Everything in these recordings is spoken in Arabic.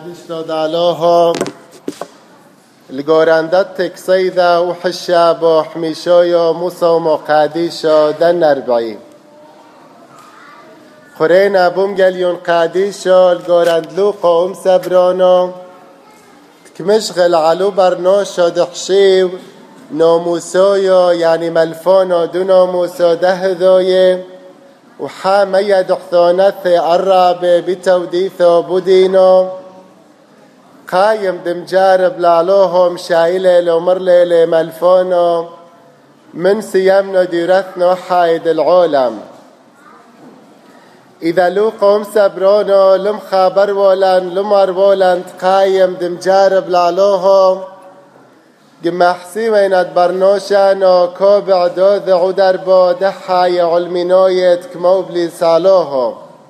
قادش دادالوها الگورندت تکسیده و حشب و حمیشای موسى و قادیشا دن اربعی خورین بومگلیون قادیشا الگورندلو قوم سبرانا تكمشغل علو برناشا دحشيو ناموسايا يعني ملفانا دو ناموسا دهذاي وحامية دحثانث الرب بتوديثا بدينا قايم دمجارب لعلوهم شايلة لمرلة ملفانا من سيامنا ديرثنا حايد العالم إذا لو قوم سبرانا لم خابر ولن لمر ولن قايم دمجارب لعلوهم جمع حسيمينات برناشانا كابع داذ عدربا دحايا علمينايت كموبلي سالوهم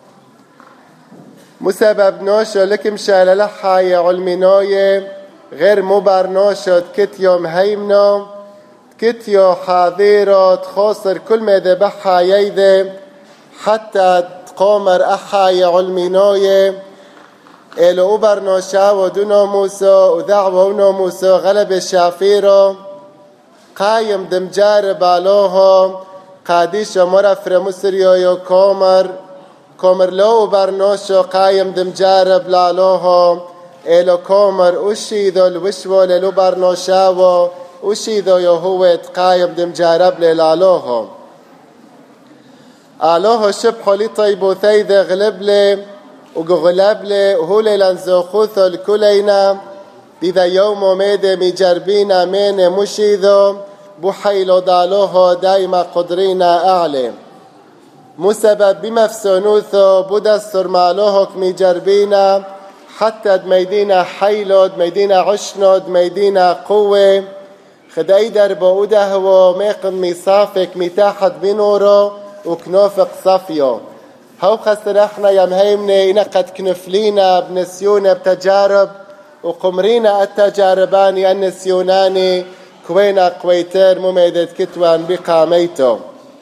مسبب ناشا لكم شال لحايا علميناي غير مبرناشا كتيا مهيمنا كتيا حاضيرات خاصر كل ما ذبحها يذب حتى تقامر أحايا علميناي إلو برناشا ودونا موسى ودعوة موسى غلب الشافيرا قايم دمجار بالوها قاديش مرفر مسريا كامر لو برناشا قايم دمجار بلالوها إلو كامر أشيدو الوشوال لو برناشا وأشيدو يهوت قايم دمجار بلالوها آلوها شبحو لي طيبو ثيذ غلب لي وغلب لي وهولي لنزوخوث الكلينا إذا يوم ميدي مجربينا من مشيذو بحيلو دالوها دايما قدرينا أعلم مسبب بمفسونوثو بدستر مالوهك مجربينا حتى دميدينا حيلو دميدينا عشنو دميدينا قوة خداي دربو دهو ميقن ميصافك متاحت بنورو وكنوفق صفيو هاو خسنا احنا يا مهيمني إنا قد كنفلينا بنسيونا بتجارب وقمرينا التجارباني النسيوناني كوينا قويتر مميدت كتوان بقاميتو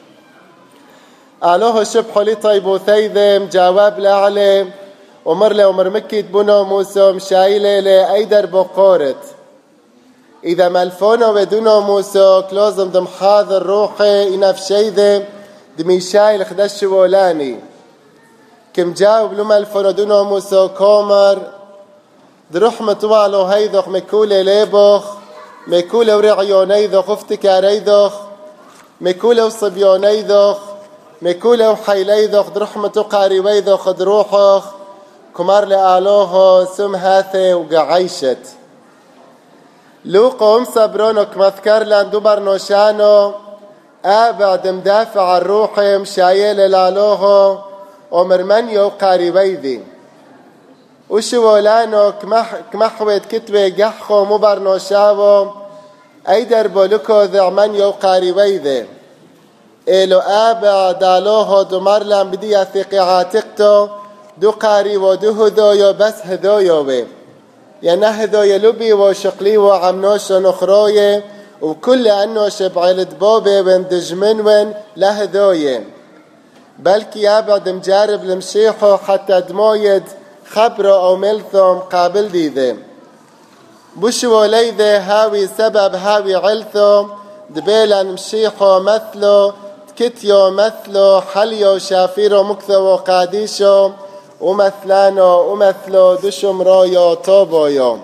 آلوه شبحو لي طيبو ثيذم جواب لعلي ومرلي ومرمكيت بنا موسى مشايلة لأيدر بقارت إذا ملفونا ودونا موسى كلازم دم حاضر روحي إنا في شيذم دميشايل خدش ولاني كم جاوب لما الفندونا موسى كامر درحمة طوالو هيذخ مكولة ليبخ مكولة ورعيونيذخ افتكاريذخ مكولة وصبيونيذخ مكولة وحيليذخ درحمة قاريويذخ دروحخ كمار لآلوه سم هاثي وقعيشت لو قوم صبرونك مذكر لان دبر نوشانو أبعد مدافع الروح مشايل لآلوه ومرمنيو قاريبيذي وشوالانو كمحوت كتوي قحخو مبرنوشاو ايدر بولوكو ذعمنيو قاريبيذي إلو آبا دالوهو دمرلان بدي أثيقي عاتقتو دو قاري ودو هدويو بس هدويو بي يعني هدويو لبي وشقلي وعمنوش نخروي وكل أنو شبعيلت بوبي وندجمن وين لهدوي بلكي أبعد مجارب لمشيحو حتى دمويد خبرو أو ملثم قابل ديذي بوشو ليذي هاوي سبب هاوي علثم دبيلا مشيحو مثلو تكتيو مثلو حليو شافيرو مكثو وقاديشو ومثلانو ومثلو دشم رايو طوبويو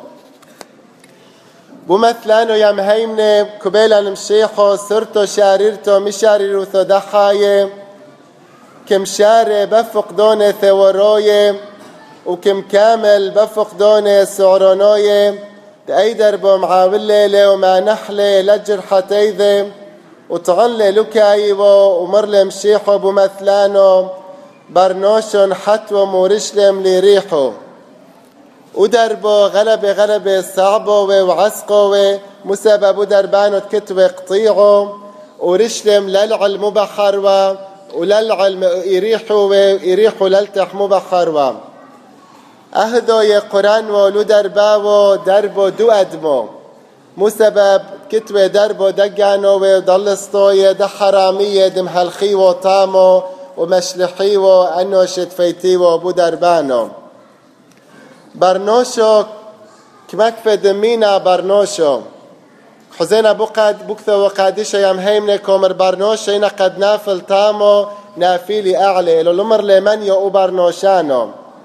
بمثلانو يا مهيمني كبيلا مشيحو سرتو شاريرتو مشاريرو ثدحاي كم شاري بفقدان ثوراي وكم كامل بفقدان سعراناي تأيدر بمعاولة لو ما نحلة لجرحة ذي وتغلي لكايبو ومرلم شيحو بمثلانو برناشن حتو مورشلم لريحو ودربو غلب صعبو وعسقو مسبب دربانو تكتو قطيعو ورشلم للعلم بحروا وللعلم يريحو للتح مبخروا أهدو يقران ولو درباو دربو دو أدمو مسبب كتوى دربو دقانو ودلستوية ده حرامية دم هالخي وطامو ومشلحي وأنو شتفيتي وبو دربانو برنوشو كمك فدمينا برنوشو حزينا بكثة وقادشة يم هيمنة كومر برنوشة إنا قد نافل تامو نافيلي أعلى إلو لمر لمن يو برنوشانو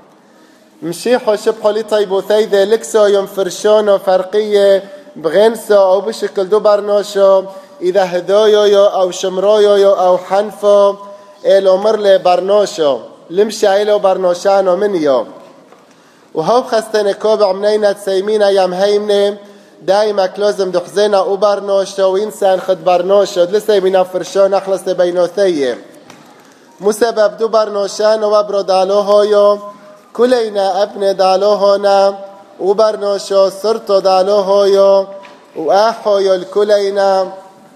مشيحو شبحو لي طيبو ثيذة لكسو يوم فرشونو فرقية بغنسو أو بشكل دو برنوشو إذا هدويو أو شمرويو أو حنفو إلو مر برنوشو لمشا إلو برنوشانو من يوم وهو خستنا كوبع منينا تسيمينا يم هيمنة دايما كلوزم دحزينا وبرنوشو وإنسان خد برنوشو لسه بنا فرشون أخلص بينوثيه مسبب دو برنوشان وبرو دالوهو يوم كلنا ابن دالوهونا وبرنوشو صرتو دالوهو يوم وآحو يو الكلينا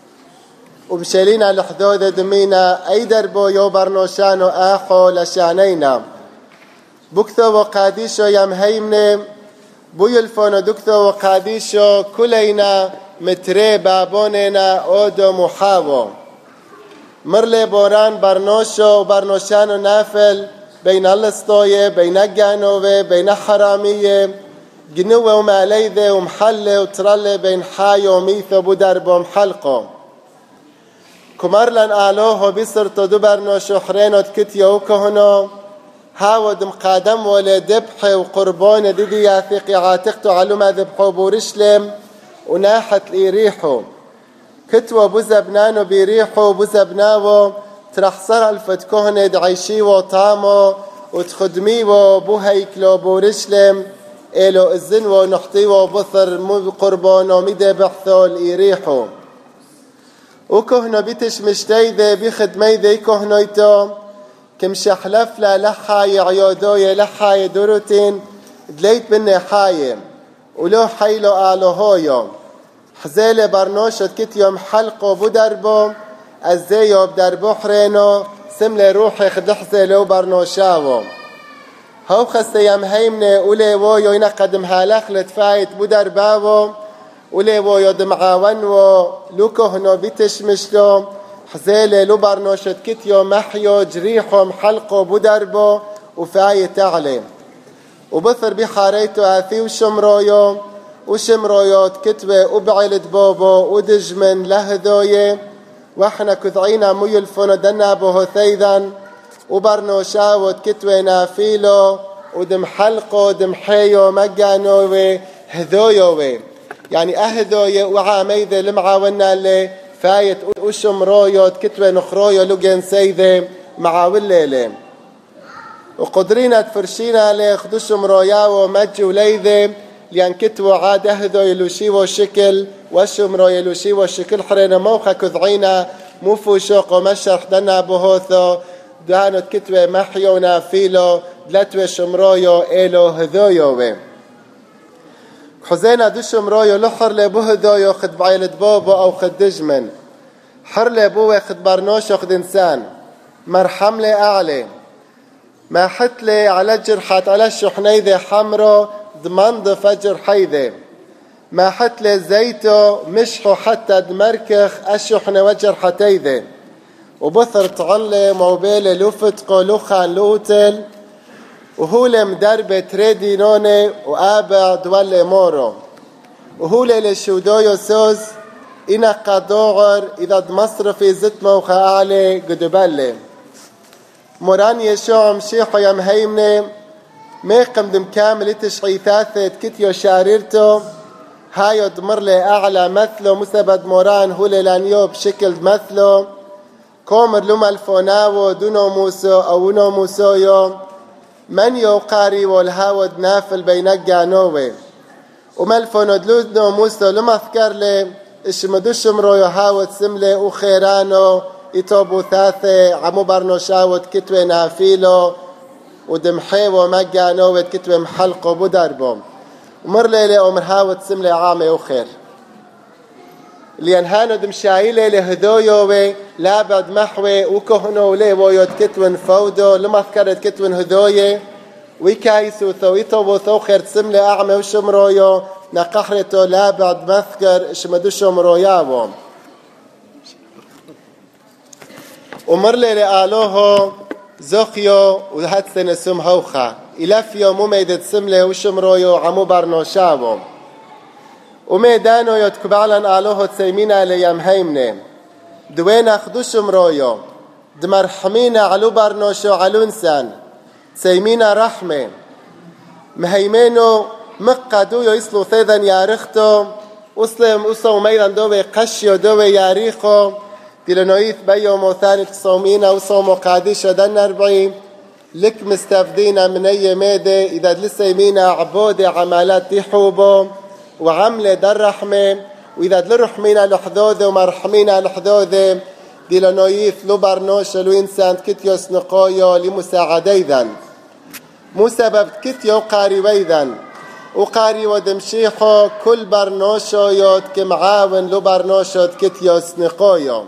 وبشلينا الحدود دمينا أي دربو يو برنوشانو آحو لشانينا بكثو وقاديشو يم هيمنه بويلفونو دكثو وقاديشو كلينا متري بابوننا أودو محاوو مرلي بوران برنوشو وبرنوشانو نافل بين الاسطوية بين الجانوة بين حرامية جنوة وماليذة ومحلة وترلة بين حايو وميثو بدربو محلقو كمرلن آلوهو بيصرتو دو برنوشو حرينو تكتيو وكهنو هاود مقادم ولا ذبح وقربان ديدي ياثيقي عاتقتو علوما ذبحو بورشلم وناحت ليريحو كتوى بوزبنانو بيريحو بوزبناو ترحصر الفتكوهن دعيشيو طامو وتخدميو بوهيكلو بورشلم إلو الزنو نحطيو بثر قربانو ميدي بحثو ليريحو وكهنو بيتش مشتايدي بيخدميدي كهنويتو كم شحلف لا لحاي عيودوية لحاي دروتين دليت بني حاي ولو حيلو آلوهويو حزيلي برنوشت كت يوم حلقو بدربو الزيو بدربو حرينو سملي روحي خدحزي لو برنوشاوو هو خستي يم هيمني ولي ويو ينقدم هالخ لتفايت بدرباوو ولي ويو دمعاونو لوكوهنو بيتشمشلو حزيلي لو برنوشت كتيو محيو جريحو محلقو بدربو وفاية تعلي وبثر بحاريتو آثي وشمرويو وشمرويو كتبه وبعيلت بوبو ودجمن لهذوية واحنا كثعينا ميلفونو دنابوه ثيذا وبرنوشاو كتبه نافيلو ودمحلقو دمحيو مجانوي هذويوي يعني أهذوية وعاميذة لمعاونا اللي فايت وشمرويو كتبه نخرويو لوجين سيذة معاولة وقدرينا تفرشينا ليخدو شمروياو مجي وليذة لأن كتبوا عاد أهدو يلوشيو شكل وشمرو يلوشيو شكل حرينا موخا كذعينا موفو شوقو مشرح دنا بهوثو دانو كتبه محيو نافيلو دلتو شمرويو إلو هذويو حزينا دو شمرويو لحر لبهدويو خد بعيلة بوبو أو خد دجمن حر لبوه خد برنوشو خد إنسان مرحم لي أعلي ما حت لي على جرحات على الشحنيذة حمرو ضمن فجر حيذة ما حت لي زيتو مشحو حتى دمركخ الشحنة وجرحتيذة وبثر تعلي موبيل لوفتقو لوخان لوتل وهو مدربة تريدي نوني وآبع دولي مورو وهو لشودويو سوز إنا قدوغر إذا مصرفي زت موخا أعلي قدبالي موران يشوع مشيحو يمهيمني ميقم دم كامل تشعيثاثة كتيو شاريرتو هايو دمر لي أعلى مثلو مسبد موران هو لانيو بشكل مثلو كومر لما الفوناو دونو موسو أو نو موسويو من يوقاري والهاود نافل بينجا نووي ومالفونو دلودنو موسو لما أذكر لي اشمدو شمرويو هاود سملي وخيرانو يتوبو ثاثة عمو برنوشاود كتوي نافيلو ودمحيو مجا نووي كتوي محلقو بدربو ومر ليلي ومر هاود سملي عامي وخير لينهانو دمشايلي لهدويوي لا بعد محوي وكهنو لي ويود كتون فودو لما اذكرت كتون هدوية ويكايسو ثويتو وثو خير سملي أعمى وشمرويو نقحرتو لا بعد مذكر شمدو شمروياو ومر لي آلوهو زخيو وهات سنسم هوخا إلفيو مميدت سمله وشمرويو عمو برنوشاوو وميدانو يتكبعلن آلوه تسيمينا ليام هيمنه دوين أخدوشم رويو دمرحمينا علو برنوشو علو انسان تسيمينا رحمه مهيمينو مقادو يسلو ثيذا يارختو أسلم أسو ميدان دوي قشيو دوي ياريخو ديلنويث بيومو ثاني تصومينا وصومو قادشة دن 40 لك مستفدينا من أي ميدة إذا لسه يمينا عبودة عمالات تحوبو وعملة در رحمة وإذا لرحمينا لحذوذة ومرحمينا لحذوذة ديلنويث لبرنوش لو إنسان كتيوس نقايو لمساعدة مو سبب كتيو قاري ويذن وقاري ودمشيحو كل برنوشو يوت كمعاون لبرنوشو كتيوس نقايو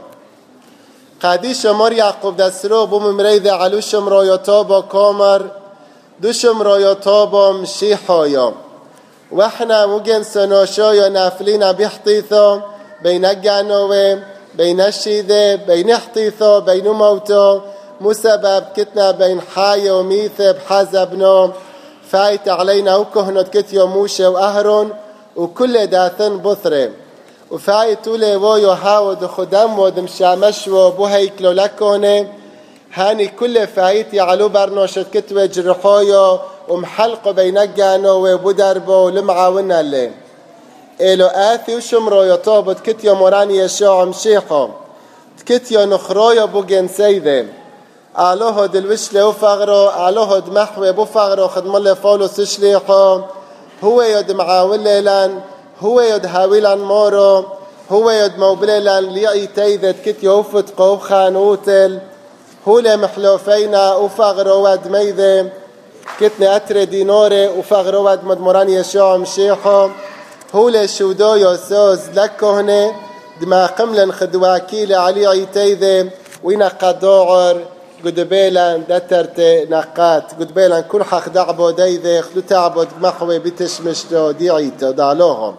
قاديش مر يعقوب دسرو بممريذ علوشم رويوتوبو كومر دوشم رويوتوبو مشيحويو واحنا مجن سنوشويو نافلين بيحطيثو بين الجانوي بين الشيذة بين حطيثو بين موتو مسبب كتنا بين حاي وميث بحزبنو فايت علينا وكهنت كتيو موشة وأهرون وكل داثن بثري وفايتو لي ويو هاود خدام ودمشامشو بوهيكلو لكونه هاني كل فايتي علو برنوشت كتوة جرحويو ومحلقو بينجانو وبدربو لمعاونا اللي إلو آثي وشمرو يطوبت كتيو مراني يشوع مشيحو كتيو نخرويو بوغن سيدي آلوهو دلوشلي وفغرو آلوهو دمحوي بوفغرو خدمالي فولو سشليحو هو يد معاوليلان هو يد هاويلان مورو هو يد موبليلان ليعي تيذت كتيو وفت قوخان ووتل هو لمحلوفينا وفغرو ودميذي كتني أتري دينوري وفغرو ودمدمران يشوع مشيحو هو لشودو يوسوز لكهني دما قملن خدواكيل علي عيتيذي وينا قدوعر قدبيلان دترت نقات قدبيلان كل حق دعبو ديذي خلو تعبد محوي بتشمشتو ديعيتو دالوهم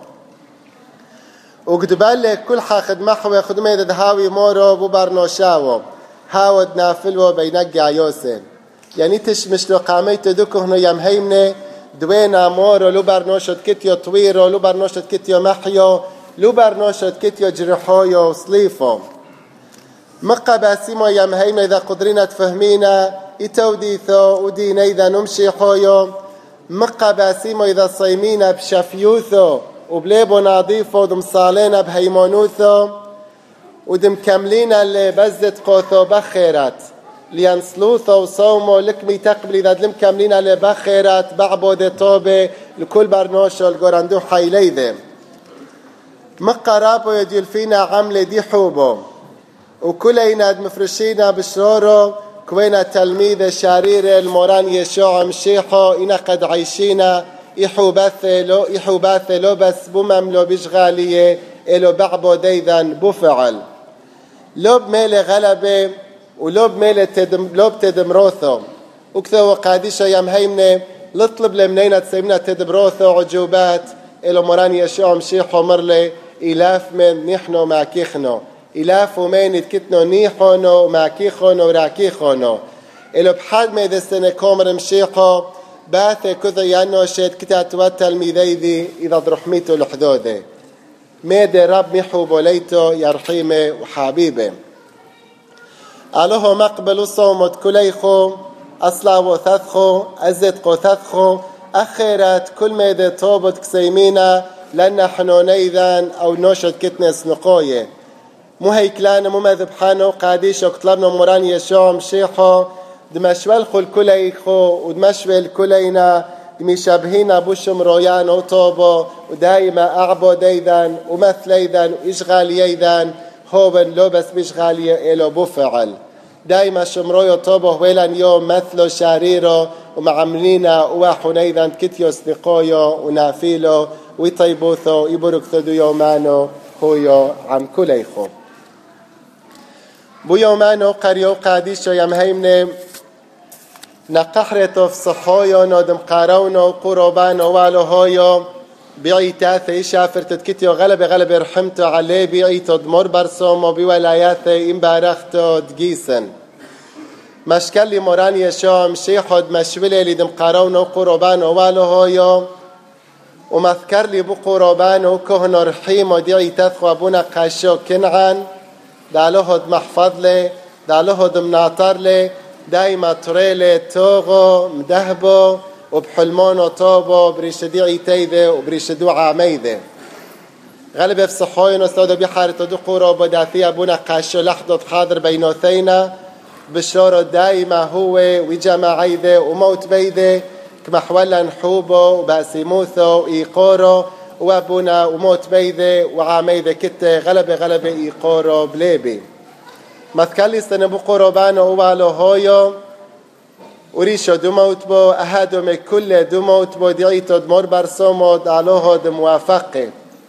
وقدبالك كل حق محوي خدمي دهاوي مورو ببرنوشاو هاود نافلو بينقع عيوسين يعني تشمشتو قاميتو دوكو هنو يمهيمني دوينا مورو لو برنوشت كتيو طويرو لو برنوشت كتيو محيو لو برنوشت كتيو جرحويو وصليفو مقباسيمو يمهيمنا إذا قدرنا تفهمينا إتوديثو ودينا إذا نمشي حويو مقباسيمو إذا صيمينا بشفيوثو وبليبو نظيفو ودمصالينا بهيمونوثو ودمكملينا اللي بزت قوثو بخيرات لينسلوثو وصومو لكمي تقبل إذا دلم كاملين اللي بخيرات بعبودة توبة لكل برنوشو القراندو حيليذي مقرابو يديل فينا عمل دي حوبو وكلنا مفرشينا بشرورو كوينا تلميذ شرير الموران يشوع مشيحو إنا قد عيشينا يحو باثلو بس بمملو بشغالية إلو بعبو ديذا بفعل لو بميل غلبة ولو بميل لو بتدمروثو وكثو قادشة يمهيمنا لطلب لمنينا تسيبنا تدبروثو عجوبات إلو موران يشوع مشيحو مرلي إلاف من نحنو معكيخنو إلاف ومين يتكتنو نيحونو معكيخونو وراكيخونو إلو بحد ما إذا سنة كومر مشيحو باثي كذا يانو شيد كتاتوا التلميذي إذا ضرحميتو لحدودي ميدي رب محو بوليتو يرحيمي وحبيبي ألوه مقبل الصومت كليخو أصلا وثثخو أزد قثثخو أخيرات كل ميدي طوبت كسيمينا لأن حنونيذان أو نوشد كتنس نقوية مو هيكلان مو مذبحانو قاديش وكطلبنا مران يشوع مشيحو دمشوالخو الكليخو ودمشوال كلينا دمشابهينا بوشم رويان وطوبو ودايما أعبو ديذان ومثليذان وإشغاليذان هوبن لو بس بإشغالية إلو بفعل دايما شمرويو طوبو ويلان يوم مثلو شاريرو ومعملينا وحنيذان كتيوس نقويو ونافيلو ويطيبوثو يبركثو دو يومانو هويو عم كليخو بو يومانو قريو قاديشو يمهيمني نقحرتو في صحويو نودم قارونو قروبانو والو هويو بيعيتاثي شافرتت كتيو غلب رحمتو عليه بيعيتو دمور برسومو بولاياثي امبارختو دقيسن مشكل موران يشوع مشيحود مشوله لدم قارون وقربان والهويو ومذكر لي بقربان وكهن رحيم ودعي تثخو أبونا قاشو كنعان دالوهد محفظ لي دالوهد مناطر لي دايما تريلي توغو مدهبو وبحلمونو طوبو بريشديعي تيذي وبريشدو عاميذي غالب في صحوين واستودو بحارة دو قرب وداثي أبونا قاشو لحظة حاضر بينوثينا بشورو دايما هو وجماعيذي وموت بيذي كما حولا نحوبو وباسيموثو إيقورو وابونا وموت بيذي وعاميذي كتة غلب إيقورو بليبي مثكالي سنبو قربانو ووالو هويو وريشو دموت بو أهادو مكل دموت بو دعيتو دمور برسومو دالوهو دموافقي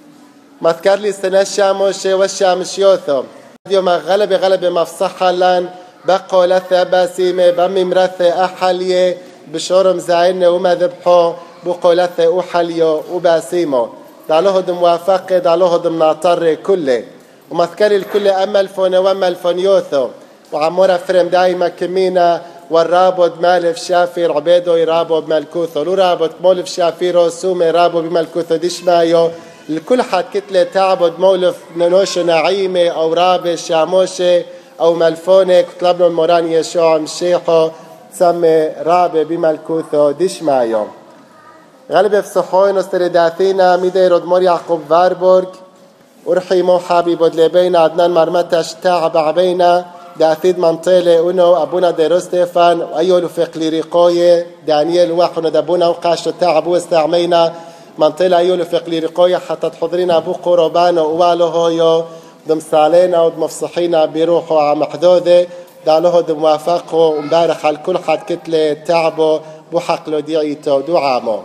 مثكالي سنشاموشي والشامشيوثو يوم غلب مفصحة لان بقو لثة باسيمة بمي مرثة أحاليه بشورم زعينة وما ذبحو بقو لثة أحاليو وباسيمو دالوهو دموافقي دالوهو دمناطر كله ومذكري الكل أمل فون وأمل فون يوثو وعمورة فرم دايما كمينا والرابط مالف شافير عبيدو يرابو بملكوثو لو رابط مولف شافيرو سومي رابو بملكوثو ديشمايو الكل حد كتلة تعبد مولف ننوش نعيمة أو رابي شاموشي أو ملفوني كتلبنو الموران يشوع مشيحو تسمي رابي بملكوثو ديشمايو غالب في صحوين استرداثينا ميدي رودمور يعقوب فاربورغ ورحيمو حبيب ودلبينا عدنان مرمتش تعب عبينا داثيد منطيلة أنو أبونا ديرو ستيفان وأيولو في قليريقوية دانيال واحنا دابونا وقاشو تعب واستعمينا منطيلة أيولو في قليريقوية حتى تحضرين أبو قربان ووالو هويو دمصالينا ودمفصحينا بيروحوا عمحدوذي دالوهو دموافقو ومبارخ على كل حد كتلة تعبو بحقلو ديعيتو دعامو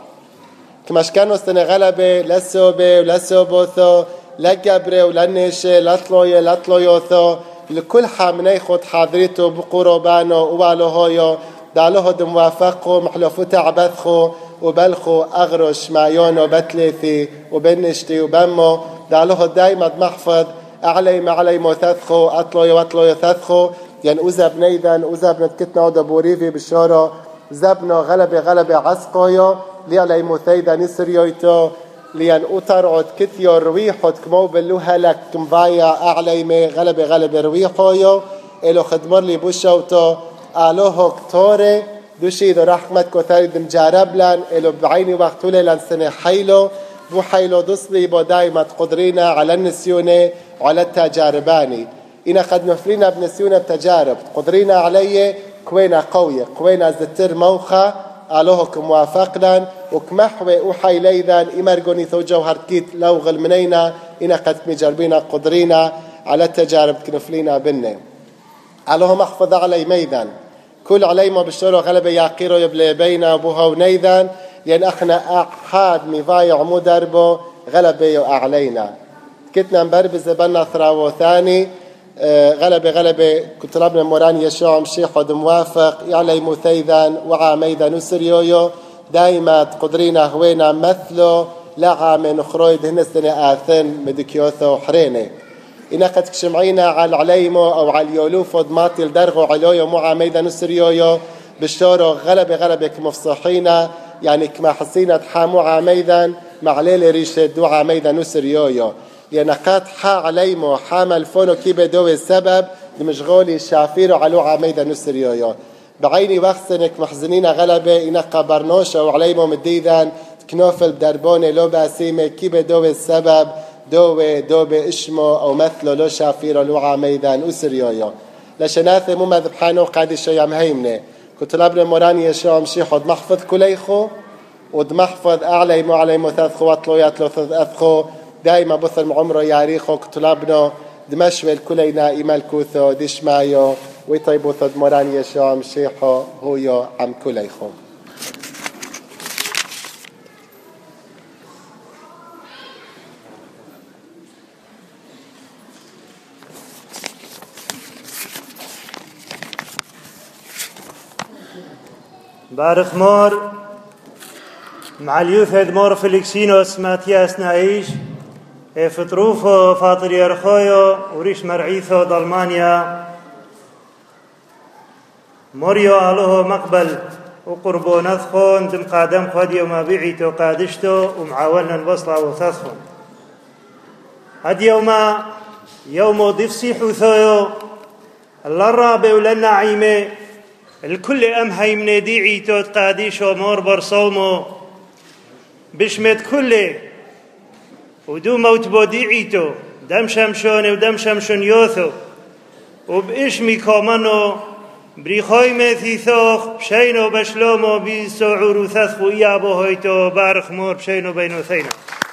كماش كانوا سنة غلبة لسوبي ولسوبوثو لا جبري ولا نيشي لا طلويوثو لكل حامني خد حاضريته بقربانه ووالو هويو دالوه دموافقو محلوفو تعبثخو وبلخو أغرش معيونو بتليثي وبنشتي وبمو دالوه دايما محفظ أعلي موثثخو أطلويو ثثخو يعني أزب نيدان أزب نتكتنا ودبوريفي بشورو زبنو غلبي عسقويو ليالي مثيدا نسريويتو ليان أطرعد كثيو رويحود كمو بلوها لك كمبايا أعليمي غلبي رويحويو إلو خدمر لي بوشوتو آلوهو كتوري دوشي دو رحمت كثاري دم جاربلان إلو بعيني وقتولي لان سنة حيلو بو حيلو دصلي بو دايما قدرينا على النسيوني وعلى التجارباني إنا قد نفرينا بنسيونا بتجارب قدرينا عليه كوينا قوية كوينا زتر موخة آلوهكم موافقنا وكمحوي وحي ليذان إمرقوني ثو جوهر كيت لوغل منينا إنا قد مجربينا قدرينا على التجارب كنفلينا بنا آلوهم أحفظ علي ميدان كل علي ما بشتروا غلبة يعقيروا يبلي بينا أبوها ونيذان لأن أخنا أحاد مضايع مدربو غلبة علينا كتنا مبربز بنا ثراو ثاني غلبة كنت ربنا موران يشوع مشيح ودموافق يعلي مثيذان وعاميذان وسريويو دايما قدرينا هوينا مثلو لعام خرويد هنا سنة آثن مدكيوثو حريني إنا قد كشمعينا على العليمو أو على اليولوف ودماتي الدرغو عليويو مو عاميذان وسريويو بشتورو غلبة كمفصحينا يعني كما حسينا تحامو عاميذان مع ليلة ريشة دو عاميذان وسريويو لأن قد حا عليمو حامل فونو كي بدوي السبب دمشغولي شافيرو علو عاميدا نسريويو بعيني وقتنك محزنين غلبة إنا قبرنوشا وعليمو مديدان كنوفل بدربوني لو باسيمة كي بدوي السبب دوي إشمو أو مثلو لو شافيرو لو عاميدا نسريويو لشناثي مو مذبحانو قادي شيء مهيمني كنت لابن موراني يشوع مشيح ودمحفظ كليخو ودمحفظ أعليمو عليمو ثاثخو واطلو ياتلو ثاثخو دائما بثر عمره ياريخو كتلابنو دمشوي الكلينا إيمال كوثو ديشمايو ويطيبو ثد موراني يشوع مشيحو هويو عم كليخو بارخ مور مع اليوث مور فيليكسينوس ماتياس نعيش فطروفو فاطر يرخويو وريش مرعيثو ضلمانيا مريو الله مقبل وقربونات خون دم قادم خد يوم بيعيتو قادشتو ومعاولنا البصلة وثاثخون هاد يوم ضفسي حثويو الله الرابع ولنا عيمه الكل هيمني ديعيتو قاديشو مور برصومو بشمت كله ودو موت بوديعيتو دم شمشون ودم شمشون يوثو وبإشمي كومانو بريخوي مثيثوخ بشينو بشلومو بيسوعور وثثخو إيابو هيتو بارخ مور بشينو بينو ثينا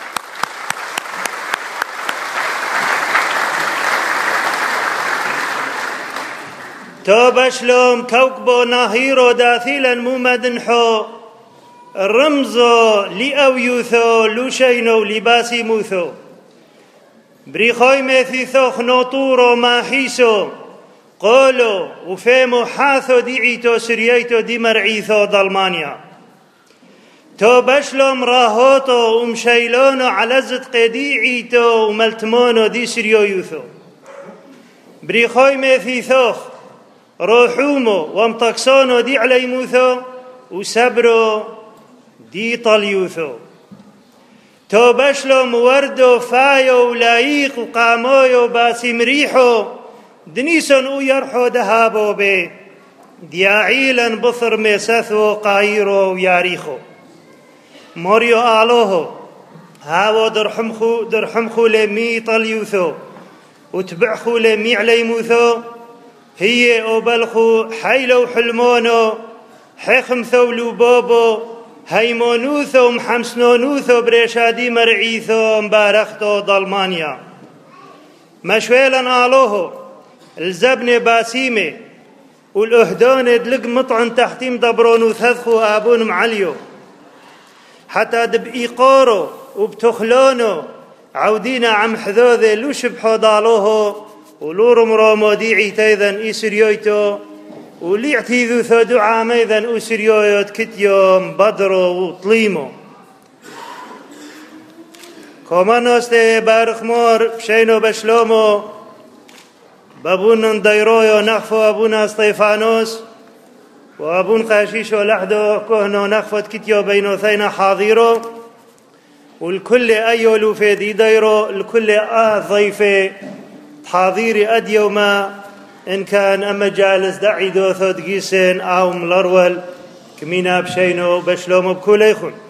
تو بشلوم كوكبو ناهيرو داثيلا ممدنحو الرمزو لأو يوثو لوشينو لباسي موثو بريخوي مثيثوخ نوطورو ماحيسو قولو وفيمو حاثو ديعيتو سرييتو دي مرعيثو ضلمانيا تو بشلوم راهوتو ومشيلونو على زدق ديعيتو وملتمونو دي سريو يوثو بريخوي مثيثوخ روحومو ومطقسونو دي عليموثو وسبرو دي طليوثو تو بشلوم وردو فايو ولايق وقامويو باسي مريحو دنيسون ويرحو دهابو بي دياعيلا بثر ميسثو قايرو وياريخو موريو آلوهو هاو درحمخو لمي طليوثو وتبعخو لمي عليموثو هي أوبلخو حيلو حلمونو حيخمثو لوبوبو هيمونوثو محمسنونوثو بريشادي مرعيثو مبارختو ضلمانيا مشويلا آلوهو الزبن باسيمي والأهدون دلق مطعن تحتيم دبرونو ثذخو آبون معليو حتى دبئي قورو وبتخلونو عودينا عم حذوذي لوشبحو ضالوهو ولورم رومو ديعي تيذن إيسريويتو وليعتيذو ثودو عاميذن أسريويوت كتيوم بدرو وطليمو كومانوستي بارخمور بشينو بشلومو بابون ديرويو نخفو أبونا ستيفانوس وأبون قاشيشو لحدو كهنو نخفت كتيو بينو ثينا حاضيرو والكل أيولو في دي ديرو الكل ضيفي حاضيري أديوما إن كان أما جالس دعي دو ثود قيسين أو ملرول كمينا بشينو بشلومو بكوليخون